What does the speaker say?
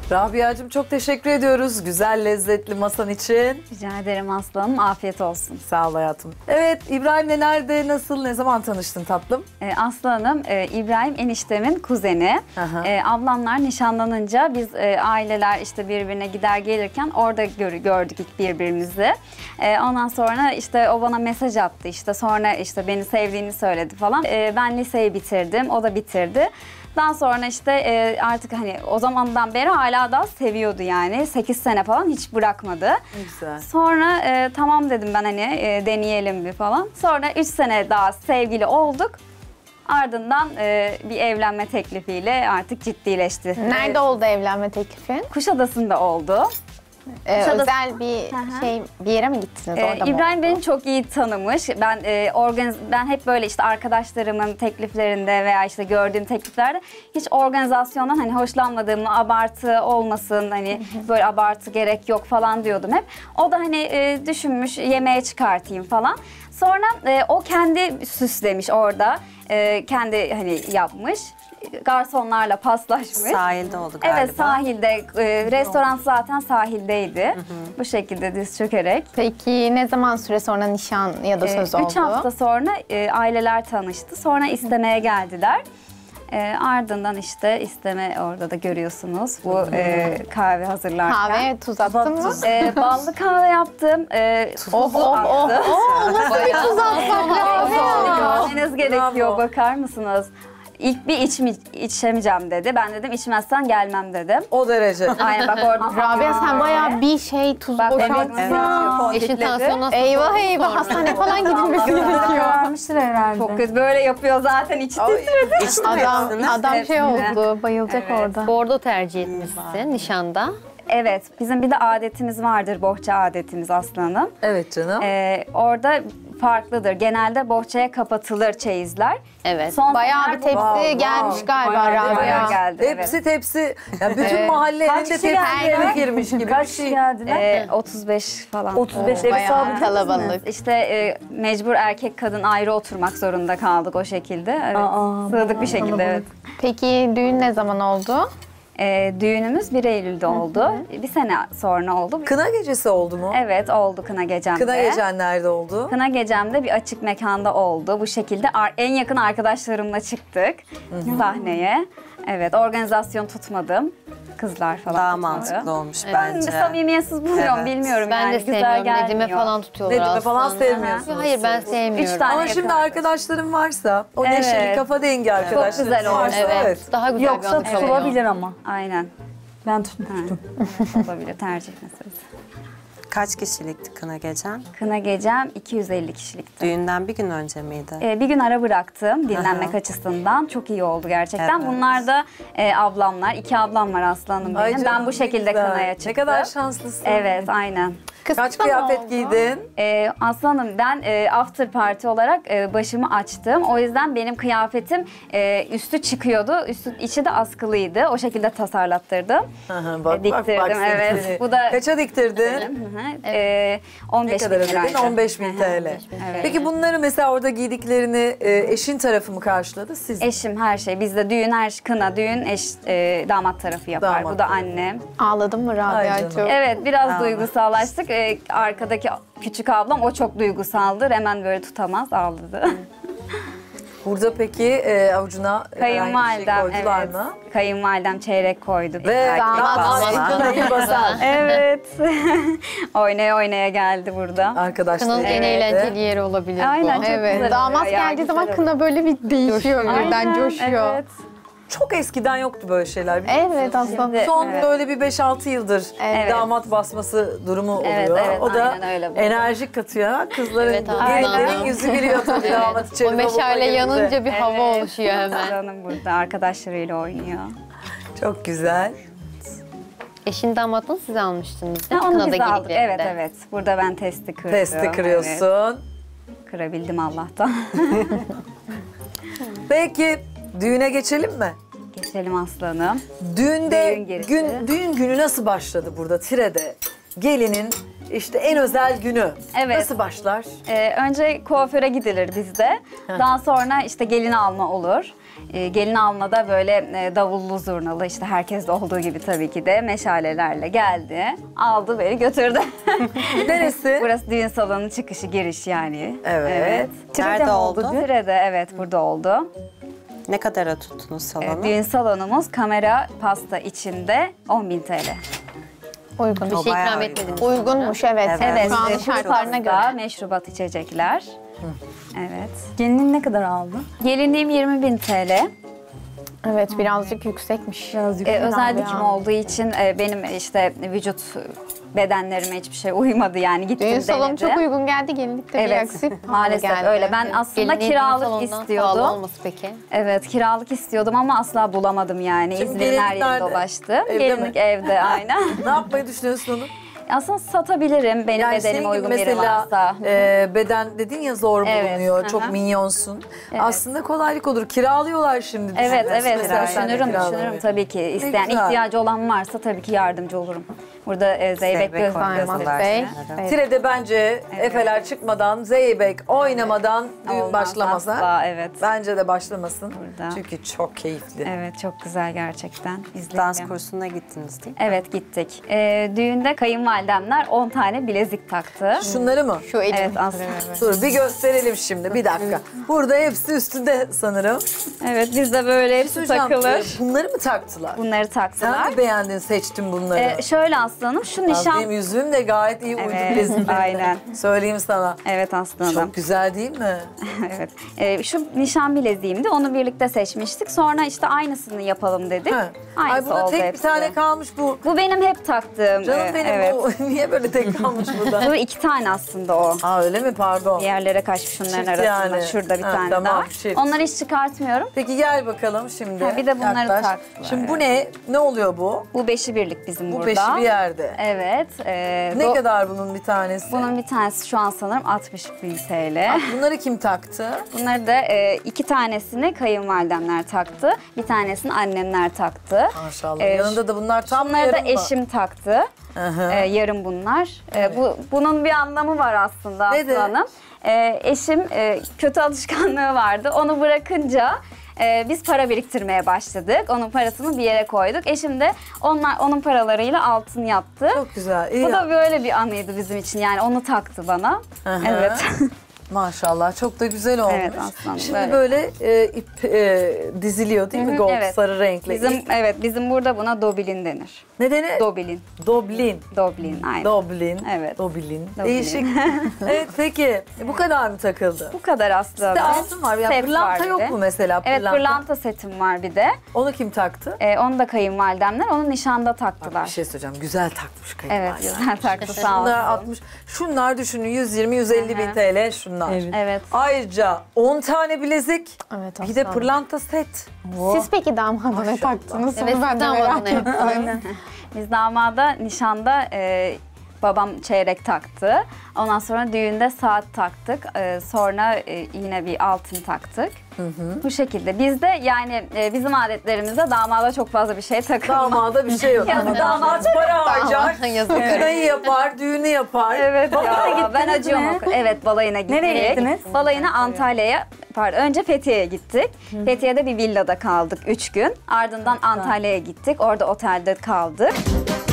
Rabia'cığım çok teşekkür ediyoruz güzel lezzetli masan için. Rica ederim aslanım. Afiyet olsun. Sağ ol hayatım. Evet İbrahim'le nerede, nasıl, ne zaman tanıştın tatlım? Aslanım, İbrahim eniştemin kuzeni. Ablamlar nişanlanınca biz aileler işte birbirine gider gelirken orada gördük ilk birbirimizi. Ondan sonra işte o bana mesaj attı, işte sonra işte beni sevdiğini söyledi falan. Ben liseyi bitirdim, o da bitirdi. Daha sonra işte artık hani o zamandan beri hala da seviyordu yani. 8 sene falan hiç bırakmadı. Güzel. Sonra tamam dedim ben hani deneyelim bir falan. Sonra 3 sene daha sevgili olduk. Ardından bir evlenme teklifiyle artık ciddileşti. Nerede oldu evlenme teklifi? Kuşadası'nda oldu. Özel bir yere mi gittiniz orada mı İbrahim oldu? beni çok iyi tanımış. Ben hep böyle işte arkadaşlarımın tekliflerinde veya işte gördüğüm tekliflerde hiç organizasyondan hani hoşlanmadığımı, abartı olmasın, hani böyle abartı gerek yok falan diyordum hep. O da hani düşünmüş yemeğe çıkartayım falan. Sonra o kendi süslemiş orada. Kendi hani yapmış. Garsonlarla paslaşmış. Sahilde oldu galiba. Evet, sahilde. Restoran zaten sahildeydi. Bu şekilde diz çökerek. Peki ne zaman süre sonra nişan ya da söz oldu? 3 hafta sonra aileler tanıştı. Sonra istemeye geldiler. Ardından işte isteme orada da görüyorsunuz. Bu kahve hazırlarken. Kahve tuz attın mı? Ballı kahve yaptım. Tuzu attım. Nasıl bir tuz atmak lazım? Görmeniz gerekiyor, bakar mısınız? İlk bir içemeyeceğim dedi. Ben dedim içmezsen gelmem dedim. O derece. Aynen bak orada. Rabia sen bayağı bir tuz boşalttın. Eşin tansiyonu Eyvah eyvah hastane falan gidilmesi gerekiyor. Varmıştır herhalde. Çok kötü böyle yapıyor zaten, içi titredi. Adam şey oldu, bayılacak Evet. orada. Bordo tercih etmişsin nişanda. Evet, bizim bir de adetimiz vardır, bohça adetimiz aslanım. Evet canım. Orada farklıdır. Genelde bohçaya kapatılır çeyizler. Evet. Bayağı bir tepsi gelmiş galiba Rabia. Bayağı geldi. Tepsi tepsi. Ya bütün mahalle elinde kişi tepsi geldi? eve girmiş gibi Kaç bir kişi şey. geldiler? 35 falan. 35 ev Bayağı sahibi. kalabalık. İşte mecbur erkek kadın ayrı oturmak zorunda kaldık o şekilde. Evet. Sığdık bir şekilde, evet. Peki düğün ne zaman oldu? Düğünümüz 1 Eylül'de oldu. Bir sene sonra oldu. Kına gecesi oldu mu? Evet, oldu kına gecemde. Kına gecen nerede oldu? Kına gecemde bir açık mekanda oldu. Bu şekilde en yakın arkadaşlarımla çıktık sahneye. Evet, organizasyon tutmadım. Kızlar falan Daha tutmadı. mantıklı olmuş Ben de bence. samimiyetsiz buluyorum, Evet. bilmiyorum Ben yani. de Güzel sevmiyorum. gelmiyor. Nedim'e falan tutuyorlar Nedim'e falan aslında. sevmiyorsunuz. Hayır ben sevmiyorum. 3 tane Ama şimdi yakın arkadaşlarım varsa, o Evet. neşeli kafa dengi arkadaşlarım güzel olur. varsa, Evet. Daha güzel Yoksa bir anı kalıyor. tutulabilir ama. Aynen. Ben tutmuştum. Olabilir, tercih meselesi. Kaç kişilikti kına gecen? Kına gecem 250 kişilikti. Düğünden bir gün önce miydi? Bir gün ara bıraktım dinlenmek açısından. Çok iyi oldu gerçekten. Evet. Bunlar da ablamlar. 2 ablam var aslanım Ay benim. canım, Ben bu ne şekilde güzel. kınaya çıktım. Ne kadar şanslısın. Evet, aynen. Kaç kıyafet giydin? Aslanım ben after party olarak başımı açtım. O yüzden benim kıyafetim üstü çıkıyordu. İçi de askılıydı. O şekilde tasarlattırdım. Diktirdim, evet. Seni. Bu da Kaça diktirdin? Hı-hı. 15 Ne kadar bin ödedin? liraydı. 15.000 TL. Evet. Peki bunları mesela orada giydiklerini eşin tarafı mı karşıladı? Siz Eşim her şey. Bizde düğün, kına, düğün, damat tarafı yapar. Damat Bu da tarafı. annem. Ağladın mı Ay Rabia'cığım? canım. Evet, biraz duygusallaştık. Arkadaki küçük ablam o çok duygusaldır. Hemen böyle tutamaz, ağladı. burada peki avucuna herhangi bir şey Kayınvalidem, koydular evet. mı? Kayınvalidem çeyrek koydu. Ve damat ayı basar. Evet. Oynaya oynaya geldi burada. Arkadaşlar. Kınanın en eğlenceli yeri olabilir Aynen, bu. çok güzel Evet. Damat oluyor ya, geldiği güzel zaman oluyor. kına böyle bir değişiyor birden, Aynen, coşuyor. Evet. Çok eskiden yoktu böyle şeyler. Evet aslında. Son Evet. böyle bir 5-6 yıldır Evet. damat basması durumu oluyor. Evet, evet, o da aynen öyle bu. enerjik katıyor. Kızların, Evet, gelinlerin aynen. yüzü gülüyor tabii damat içeri. O meşale bavula girince. yanınca bir hava Evet. oluşuyor hemen. Canım burada arkadaşlarıyla oynuyor. Çok güzel. Eşin damatını siz almıştınız değil mi? Onu Kınada biz aldık. giydiklerinde. Evet, evet. Burada ben testi kırdım. Testi kırıyorsun. Evet, kırabildim Allah'tan. Peki düğüne geçelim mi? Geçelim aslanım. Düğünde Düğün gerisi. düğün günü nasıl başladı burada Tire'de? Gelinin işte en özel günü Evet. nasıl başlar? Önce kuaföre gidilir bizde. Daha sonra işte gelin alma olur. Gelin almada böyle davullu zurnalı işte herkeste olduğu gibi tabii ki de meşalelerle geldi. Aldı beni götürdü. Neresi? Burası düğün salonu çıkışı giriş yani. Evet. Nerede oldu? Tire'de evet burada oldu. Ne kadara tuttunuz salonu? Düğün salonumuz kamera pasta içinde 10.000 TL. Uygun. Bir şey bayağı ikram uygun. etmediniz. Uygunmuş evet. Evet, Şu anın kuru şartlarına pasta, göre. meşrubat içecekler. Evet. Gelinin ne kadar aldı? Gelinliğim 20.000 TL. Evet birazcık yüksekmiş. Biraz Özel dikim olduğu için benim işte vücut bedenlerime hiçbir şey uymadı yani gittim Düğün salonu denedim. çok uygun geldi. Gelinlikte bir Evet, aksip maalesef geldi. öyle. Ben aslında Gelinliğin kiralık salondan pahalı istiyordum. olması peki? Evet, kiralık istiyordum ama asla bulamadım yani. Şimdi İzmir'in her gelinlik yerinde nerede? dolaştım. Evde Gelinlik mi? evde aynen. Ne yapmayı düşünüyorsun onu? Aslında satabilirim benim Yani bedenime senin gibi uygun biri mesela varsa. beden dedin ya zor Evet, bulunuyor, aha. çok minyonsun. Aslında kolaylık olur. Kiralıyorlar şimdi. Evet, düşünüyorsun evet. mesela Düşünürüm kiralamayı. tabii ki. İsteyen, güzel. ihtiyacı olan varsa tabii ki yardımcı olurum. Burada Zeybek Zeybek göz oynadılar. Bey. Evet. Tire'de bence Efeler çıkmadan, Zeybek oynamadan düğün Olmaz başlamaz ha? asla, evet. Bence de başlamasın. Burada. Çünkü çok keyifli. Evet, çok güzel gerçekten. İzleyelim. Dans kursuna gittiniz değil mi? Evet, gittik. Düğünde kayınvalidemler 10 tane bilezik taktı. Şunları mı? Şu elim. Evet, aslında. Dur bir gösterelim şimdi. Bir dakika. Burada hepsi üstünde sanırım. Evet, bizde böyle hepsi Söyleyeceğim, takılır. bunları mı taktılar? Bunları taktılar. Sen mi beğendin, seçtin bunları? Şöyle aslanım, şu Yalnız nişan... benim yüzüğüm de gayet iyi uydu Evet, bileziklerine. aynen. Söyleyeyim sana. Evet aslanım. Çok güzel değil mi? Evet. Şu nişan bileziğimdi. Onu birlikte seçmiştik. Sonra işte aynısını yapalım dedik. Ha. Aynısı Ay buna oldu tek hepsi. bir tane kalmış bu. Bu benim hep taktığım. Canım benim evet. bu. Niye böyle tek kalmış burada? Bu 2 tane aslında o. Aa öyle mi? Pardon. Yerlere kaçmış şunların Çift arasında. yani. Şurada bir Ha, tane tamam, daha var. çift. Onları hiç çıkartmıyorum. Peki gel bakalım şimdi. Ha, bir de bunları Yaklaş. taktılar, Şimdi bu ne? Ne oluyor bu? Bu 5'i birlik bizim Bu burada. beşi bir yerde. Evet. Ne kadar bunun bir tanesi? Bunun bir tanesi şu an sanırım 60.000 TL. Bunları kim taktı? Bunları da 2 tanesini kayınvalidemler taktı. Bir tanesini annemler taktı. Maşallah. Yanında da bunlar tam mı Bunları da yarım mı? eşim taktı. Aha. Yarım bunlar. Bunun bir anlamı var aslında Nedir? Aslı Hanım. Eşim kötü alışkanlığı vardı. Onu bırakınca biz para biriktirmeye başladık. Onun parasını bir yere koyduk. Eşim de onun paralarıyla altın yaptı. Çok güzel. İyi Bu ya. da böyle bir anıydı bizim için. Yani onu taktı bana. Aha. Evet. Maşallah çok da güzel olmuş. Evet, aslanım, Şimdi böyle. böyle ip diziliyor değil mi? Gold Evet. sarı renkli. Bizim burada buna dobilin denir. Ne denir? Dobilin. Doblin. Doblin aynen. Doblin. Evet. Doblin. Doblin. Değişik. Evet peki. Bu kadar mı takıldı? Bu kadar aslında. Bir de altın var. Yani Set pırlanta var yok bir de. mu mesela? Evet pırlanta setim var bir de. Onu kim taktı? Onu da kayınvalidemler onu nişanda taktılar. Bir şey söyleyeceğim. Güzel takmış Evet kayınvalide. güzel taktı sağ Şunlar olsun. 60. Şunlar düşünün 120-150 bin TL şunlar. Evet. Evet. Ayrıca 10 tane bilezik. Evet, Bir de aslanım. pırlanta set. Siz peki damada ne taktınız? Evet, Onu ben siz de damadına merak ettim. yaptınız. Biz damada nişanda babam çeyrek taktı. Ondan sonra düğünde saat taktık. Sonra yine bir altın taktık. Bu şekilde. Bizde yani bizim adetlerimizde damada çok fazla bir şey takılmaz. Damada bir şey yok. Ya, Ama damat para harcar. Yazık. Kınayı yapar, düğünü yapar. Evet ya, ben mi? acıyorum. Evet balayına gittik. Nereye gittiniz? Balayına Antalya'ya, pardon önce Fethiye'ye gittik. Fethiye'de bir villada kaldık 3 gün. Ardından Antalya'ya gittik. Orada otelde kaldık.